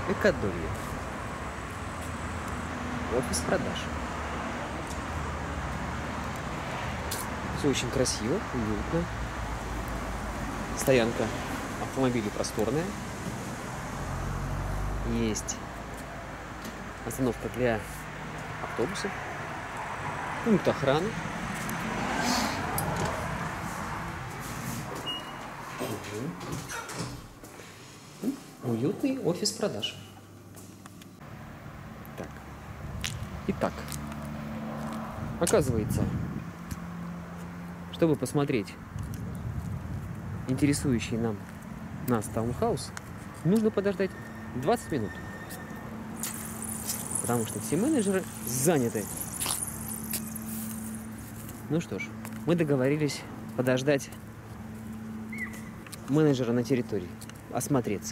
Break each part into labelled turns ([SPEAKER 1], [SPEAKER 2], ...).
[SPEAKER 1] Экодорье. Офис продаж. Все очень красиво, уютно. Стоянка автомобилей просторная. Есть остановка для автобусов. Пункт охраны. Уютный офис продаж. Так. Итак, оказывается, чтобы посмотреть интересующий нас таунхаус, нужно подождать 20 минут. Потому что все менеджеры заняты. Ну что ж, мы договорились подождать менеджера на территории, осмотреться.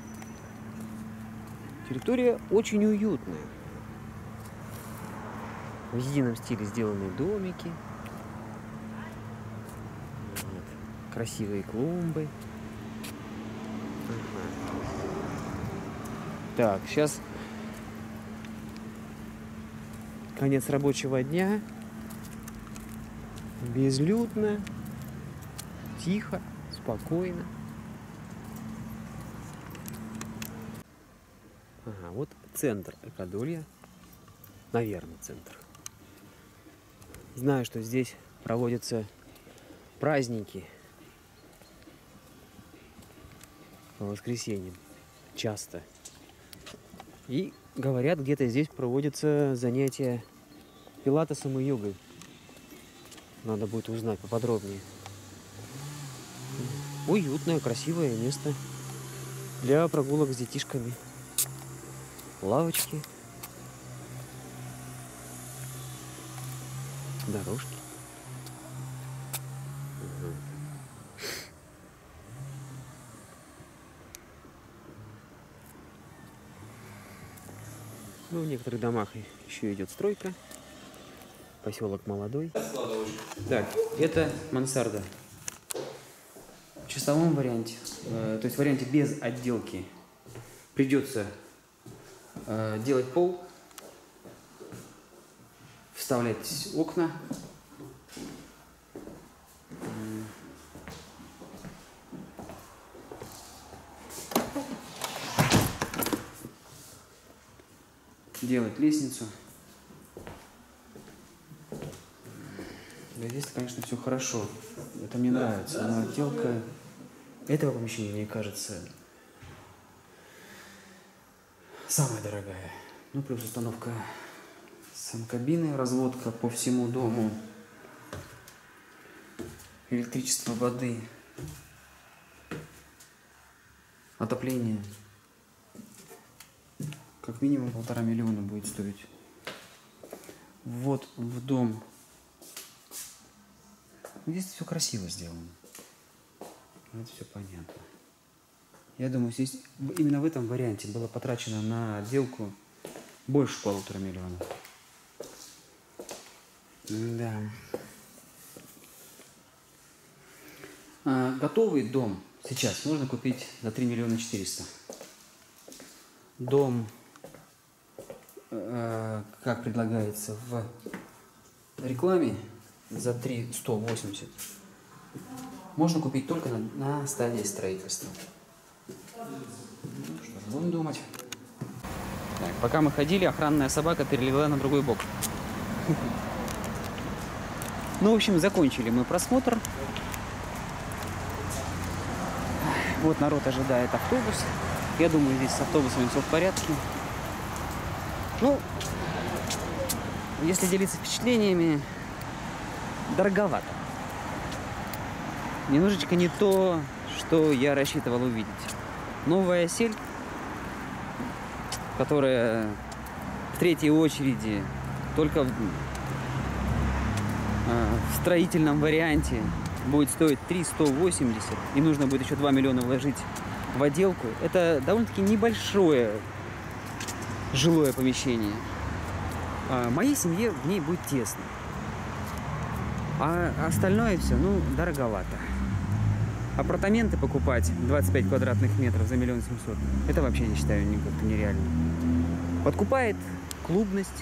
[SPEAKER 1] Территория очень уютная. В едином стиле сделаны домики. Вот. Красивые клумбы. Ага. Так, сейчас конец рабочего дня. Безлюдно, тихо, спокойно. Ага, вот центр Экодорья. Наверное, центр. Знаю, что здесь проводятся праздники по воскресеньям. Часто. И говорят, где-то здесь проводятся занятия пилатесом и йогой. Надо будет узнать поподробнее. Уютное, красивое место для прогулок с детишками. Лавочки. Дорожки. Ага. Ну, в некоторых домах еще идет стройка. Поселок молодой. Так, это мансарда. В чистовом варианте, то есть в варианте без отделки, придется делать пол, вставлять окна, делать лестницу. Да, здесь, конечно, все хорошо. Это мне нравится. Но отделка этого помещения, мне кажется, самая дорогая. Ну, плюс установка санкабины, разводка по всему дому, электричество, воды, отопление. Как минимум 1,5 миллиона будет стоить. Вот в дом. Здесь все красиво сделано. Это все понятно. Я думаю, здесь именно в этом варианте было потрачено на отделку больше 1,5 миллиона. Да. Готовый дом сейчас можно купить за 3 миллиона 400. Дом, как предлагается в рекламе, за 3 180 можно купить только на стадии строительства. Ну что ж, будем думать. Так, пока мы ходили, охранная собака перелегла на другой бок. Ну, в общем, закончили мы просмотр. Вот народ ожидает автобус. Я думаю, здесь с автобусами все в порядке. Ну, если делиться впечатлениями, дороговато. Немножечко не то, что я рассчитывал увидеть. Новая сель, которая в третьей очереди, только в строительном варианте будет стоить 3 180, и нужно будет еще 2 миллиона вложить в отделку. Это довольно-таки небольшое жилое помещение. Моей семье в ней будет тесно. А остальное все, ну, дороговато. Апартаменты покупать 25 квадратных метров за 1 700 000, это вообще, я считаю, как-то нереально. Подкупает клубность,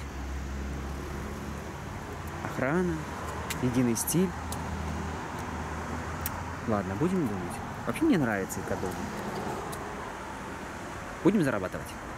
[SPEAKER 1] охрана, единый стиль. Ладно, будем думать. Вообще мне нравится экодом. Будем зарабатывать.